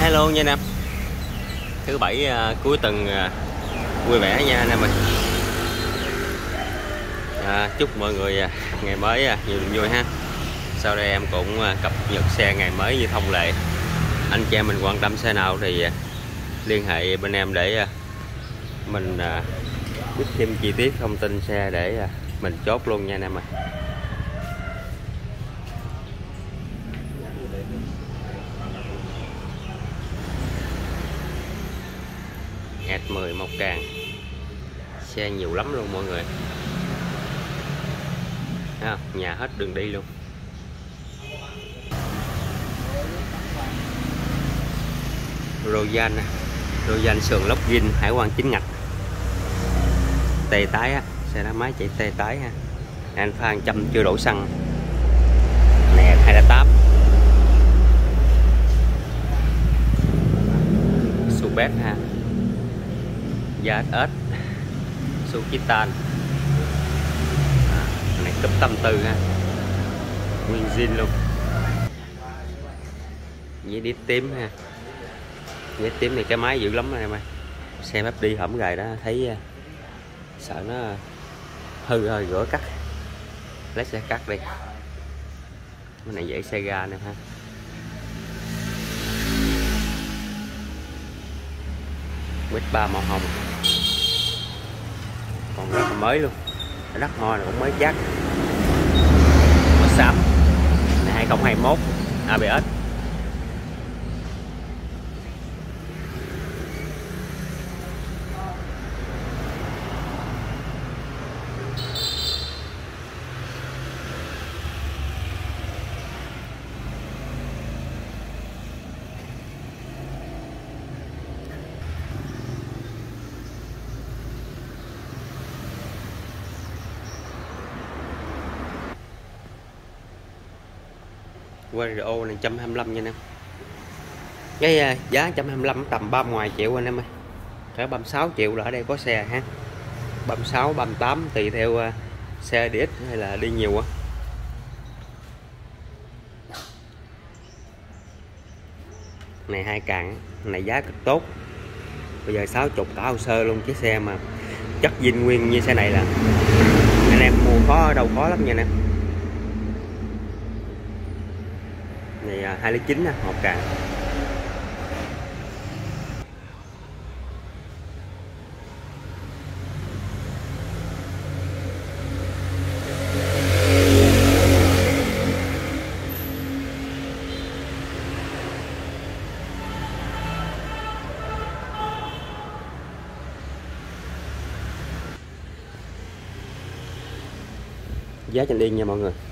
Hello nha anh em. Thứ bảy cuối tuần vui vẻ nha anh em ơi. Chúc mọi người ngày mới nhiều niềm vui ha. Sau đây em cũng cập nhật xe ngày mới như thông lệ. Anh chị em mình quan tâm xe nào thì liên hệ bên em để mình biết thêm chi tiết thông tin xe để mình chốt luôn nha anh em ơi. S10 Mộc Càng, xe nhiều lắm luôn mọi người. Nhà hết đường đi luôn. Royan sườn lốc zin hải quan chính ngạch, tê tái á, xe đó máy chạy tê tái ha. Anh pha 100 chưa đổ xăng nè, 208 Subet ha, da ếch su Titan này cúp tâm tư ha, nguyên zin luôn, với đít tím ha. Đít tím này cái máy dữ lắm em ơi, xe bắp đi hổm gài đó thấy sợ nó hư thôi rửa cắt, lấy xe cắt đi. Cái này dễ xe ga nè ha. Quýt 3 màu hồng còn rất là mới luôn, đất ho này cũng mới chắc. Màu xám này 2021 ABS. Quadro này 125 nha anh em. Cái giá 125 tầm 30 triệu anh em ơi. Cỡ 36 triệu là ở đây có xe ha. 36, 38 tùy theo xe đi ít hay là đi nhiều á. Này 2 càng, này giá cực tốt. Bây giờ 60 cả hồ sơ luôn, chiếc xe mà chất zin nguyên như xe này là anh em mua khó đâu khó lắm nha anh em. Này 2,9 nè, 1 càng. Giá trên điên nha mọi người.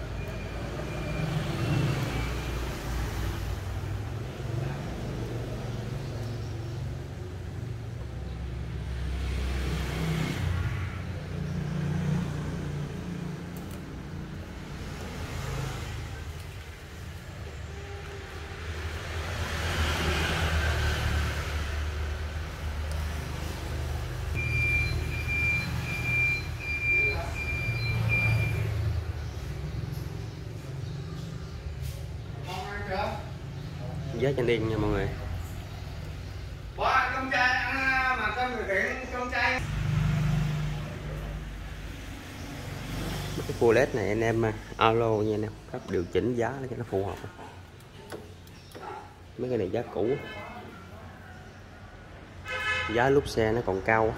Giá trên điên nha mọi người. Con trai mà con người tiện con trai. Cái full led này anh em alo nha anh em, các điều chỉnh giá cho nó phù hợp. Mấy cái này giá cũ, giá lúc xe nó còn cao.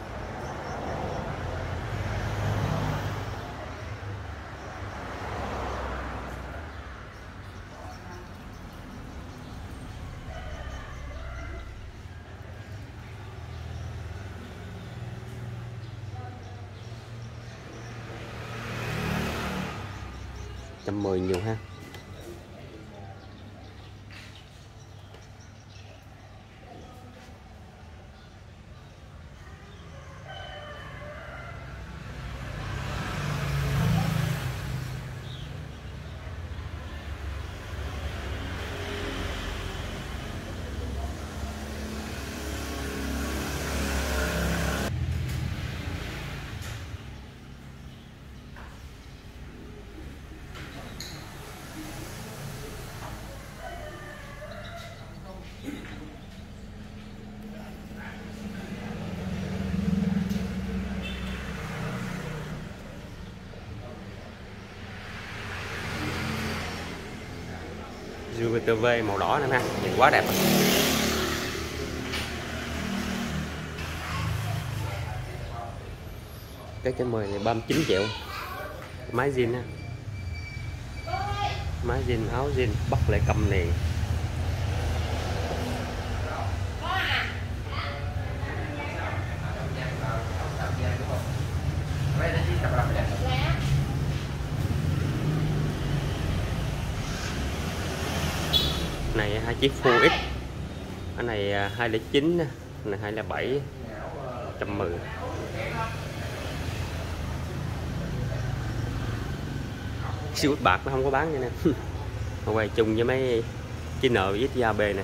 Trăm 10 nhiều ha. UVTV màu đỏ nữa ha, nhìn quá đẹp. Cái trên 10 này 39 triệu. Máy zin ha, máy zin, áo zin, bắt lại cầm nền. Này hai chiếc Full X, cái này 209, cái này 207, 110. Siêu bạc nó không có bán vậy nè. Mà quay chung với mấy 9N với XAB nè.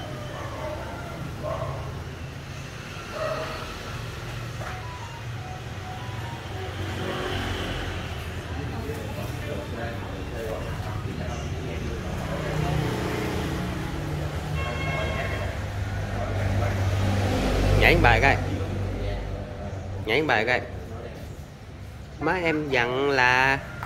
Nhảy bài coi, nhảy bài coi. Má em dặn là